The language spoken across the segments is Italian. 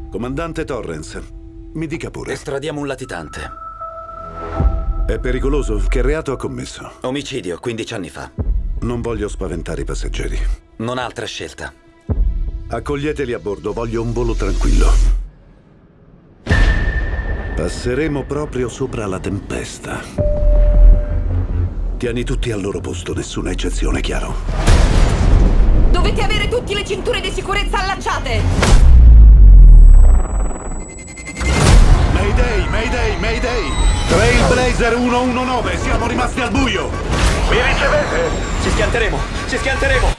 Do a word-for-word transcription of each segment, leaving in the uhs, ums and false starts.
Comandante Torrance, mi dica pure. Estradiamo un latitante. È pericoloso? Che reato ha commesso? Omicidio, quindici anni fa. Non voglio spaventare i passeggeri. Non ha altra scelta. Accoglieteli a bordo, voglio un volo tranquillo. Passeremo proprio sopra la tempesta. Tieni tutti al loro posto, nessuna eccezione, chiaro? Dovete avere tutte le cinture di sicurezza allacciate! Mayday, Mayday, Mayday! Trailblazer uno uno nove, siamo rimasti al buio! Mi ricevete? Ci schianteremo, ci schianteremo!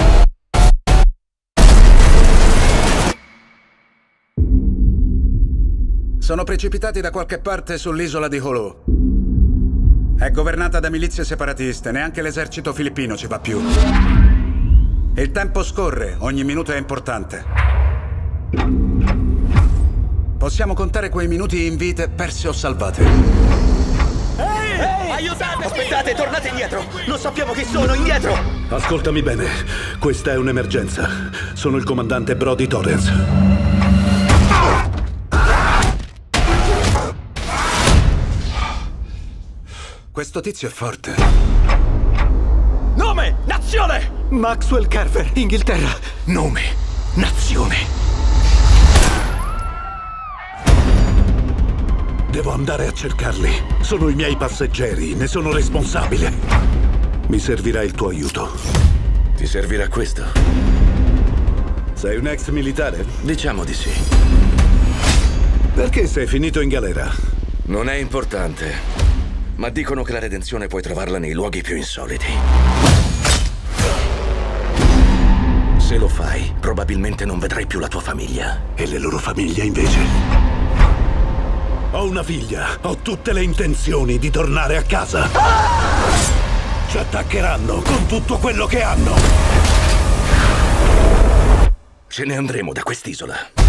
Sono precipitati da qualche parte sull'isola di Jolo. È governata da milizie separatiste, neanche l'esercito filippino ci va più. Il tempo scorre, ogni minuto è importante. Possiamo contare quei minuti in vite perse o salvate. Ehi! Ehi! Aiutate! Aspettate, tornate indietro! Non sappiamo chi sono, indietro! Ascoltami bene, questa è un'emergenza. Sono il comandante Brody Torrance. Questo tizio è forte. Nome! Nazione! Maxwell Carver, Inghilterra. Nome, nazione. Devo andare a cercarli. Sono i miei passeggeri, ne sono responsabile. Mi servirà il tuo aiuto. Ti servirà questo? Sei un ex militare? Diciamo di sì. Perché sei finito in galera? Non è importante. Ma dicono che la redenzione puoi trovarla nei luoghi più insoliti. Se lo fai, probabilmente non vedrai più la tua famiglia. E le loro famiglie, invece? Ho una figlia. Ho tutte le intenzioni di tornare a casa. Ci attaccheranno con tutto quello che hanno. Ce ne andremo da quest'isola.